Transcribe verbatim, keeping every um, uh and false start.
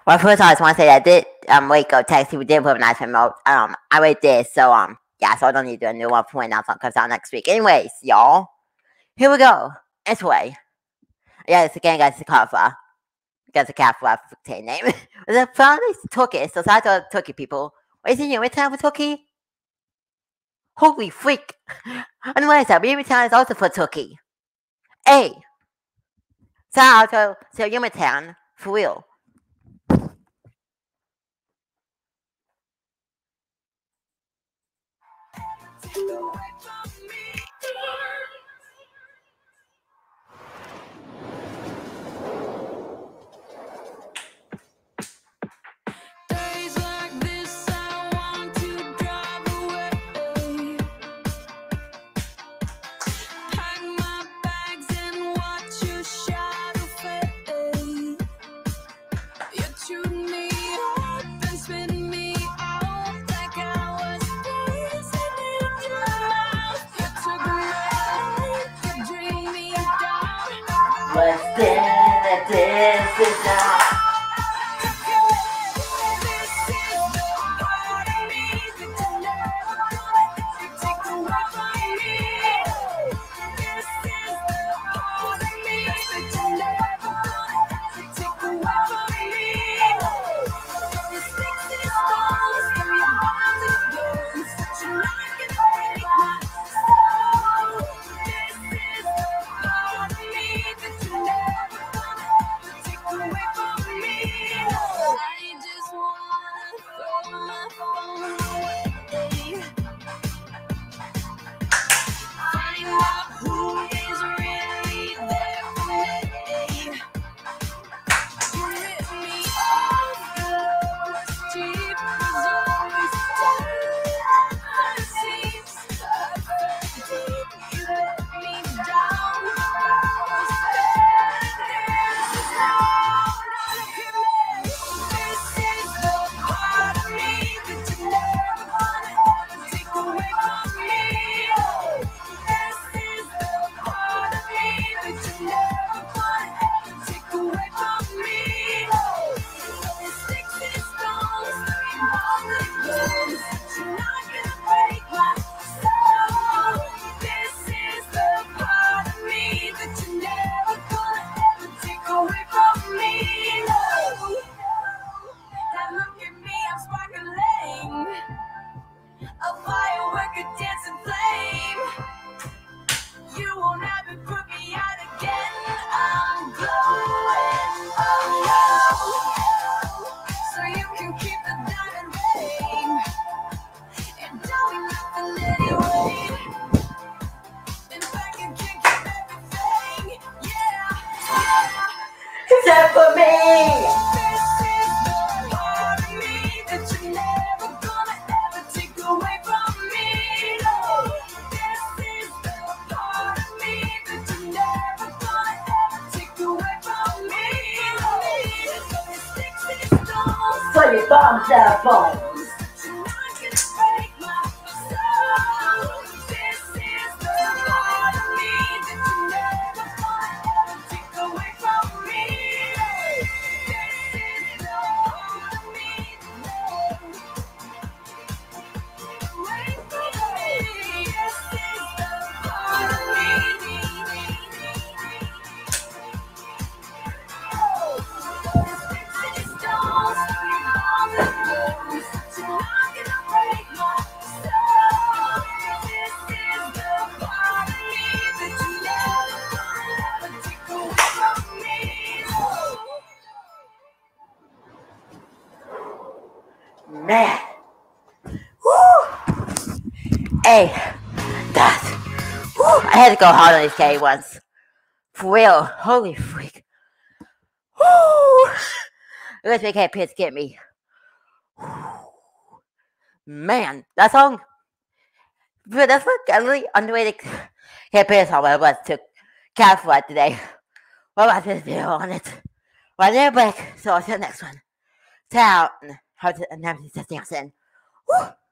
Well, first I just want to say that I did um Waco, Texas. We did put a nice remote. Um, I already did. So um, yeah. So I don't need to do a new one for when that song comes out next week. Anyways, y'all, here we go. Anyway, yeah, it's again, guys. It's a cover. Guys, a cat for a name. The family Turkey. So I told Turkey people. Is it your time for Turkey? Holy freak! Anyways, that baby town is also for Turkey. Hey, so I told so your town for real. What's that this is now? Except for me. So you bombs that bones. Man. Woo! Hey, that's. Woo! I had to go hard on this K once. For real. Holy freak. Woo! Let's make Cat Pierce get me. Woo. Man, that song. That's what a really underrated Cat Pierce song I was to Cat for today. What about this video on it? Well, they're back. So, I'll see you next one. Ciao. How to announce this thing. Woo!